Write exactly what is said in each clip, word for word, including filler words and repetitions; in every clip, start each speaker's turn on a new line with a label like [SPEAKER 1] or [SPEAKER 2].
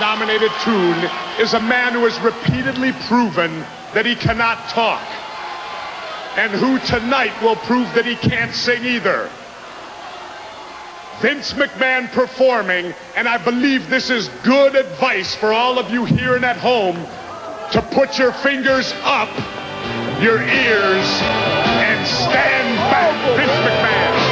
[SPEAKER 1] Oscar-nominated tune is a man who has repeatedly proven that he cannot talk, and who tonight will prove that he can't sing either. Vince McMahon performing, and I believe this is good advice for all of you here and at home, to put your fingers up your ears and stand back. Vince McMahon.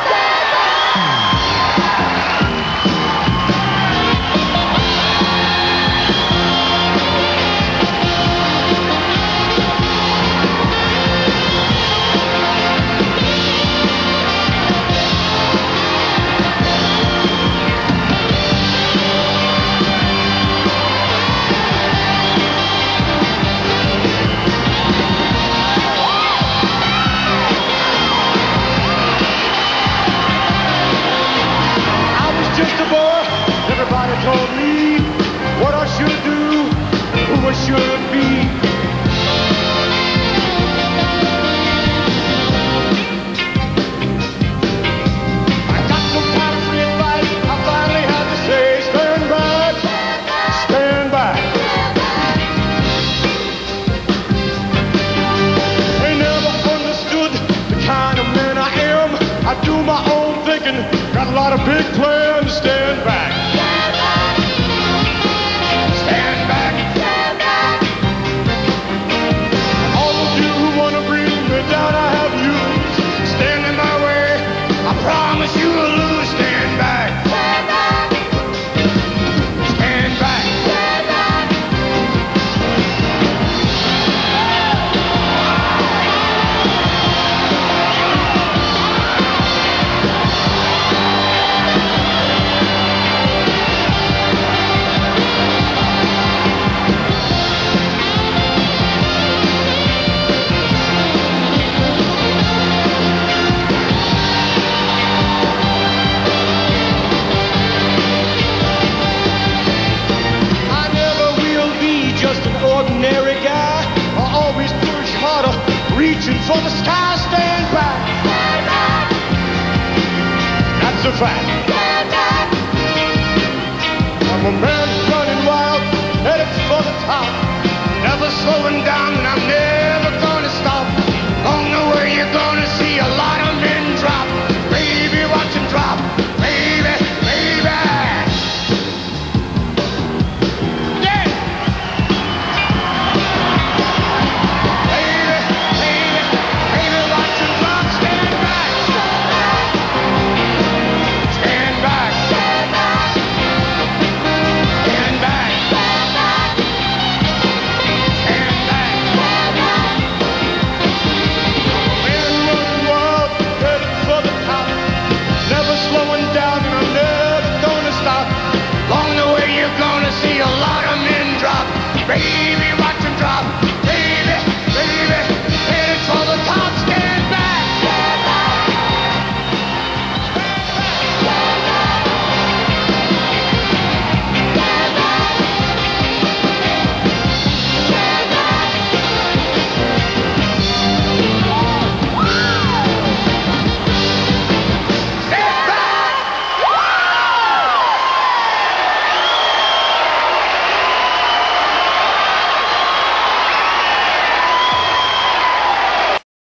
[SPEAKER 2] Everybody told me what I should do, who I should be. I got some kind of free advice. I finally had to say, stand back, stand back. They never understood the kind of man I am. I do my own thinking, got a lot of big plans. Stand back. Promise you will lose. Stand back. Stand back. Stand back. Stand back. Reaching for the sky, stand back. Stand back. That's a fact. Stand back. I'm a man running wild, headed for the top, never slowing down, and I'm never